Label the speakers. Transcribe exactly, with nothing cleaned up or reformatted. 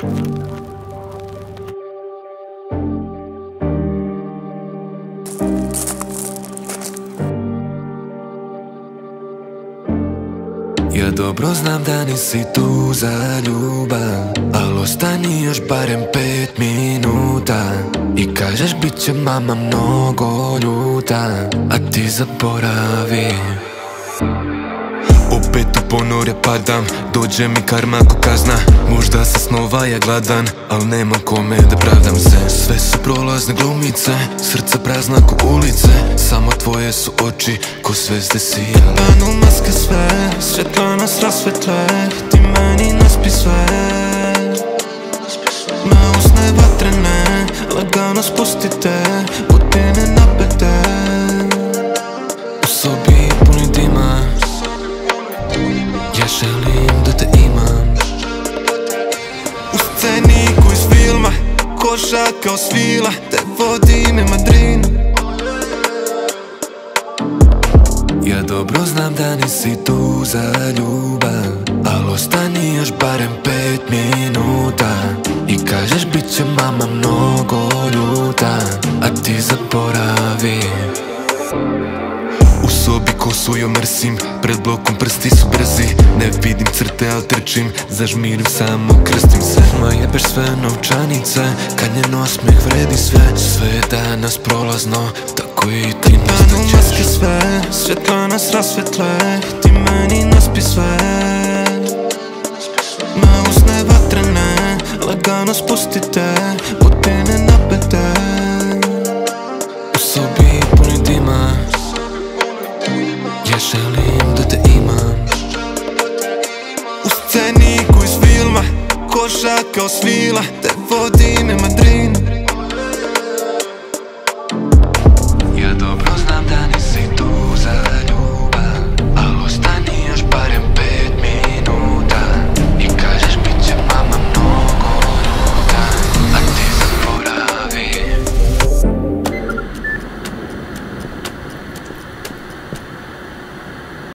Speaker 1: Ja dobro znam da nisi tu za ljubav, al ostani još barem pet minuta. I kažeš bit će mama mnogo ljuta, a ti zaboravi. Opet u ponore padam, dođe mi karma ko kazna. Možda sa snova ja gladan, al nema kome da pravdam se. Sve su prolazne glumice, srca prazna ko ulice. Samo tvoje su oči ko zvezde sijale. Kad panu maske sve, svjetla nas rasvetle. Ti meni naspi sve, na usne vatrene. Lagano spustite, butine napete. U sobi puni dima, ja želim da te imam. U sceniku iz filma, koša kao svila, te vodim je Madrin. Ja dobro znam da nisi tu za ljubav, al ostani još barem pet minuta. I kažeš bit će mama mnogo ljuta, a ti zaboravi. U sobi kosu joj mrsim, pred blokom prsti su brzi. Ne vidim crte, al trčim, zažmirim samo krstim se. Ma jebeš sve novčanice, kad njen osmeh vredi sve. Sve je danas prolazno, tako i ti nastaćeš. Kad panu maske sve, svjetla nas rasvetle. Ti meni naspi sve, na usne vatrene. Lagano spustite, butine napete. U sobi puni dima, ja želim da te imam. U sceniku iz filma, koša kao svila, te vodim je Madrin.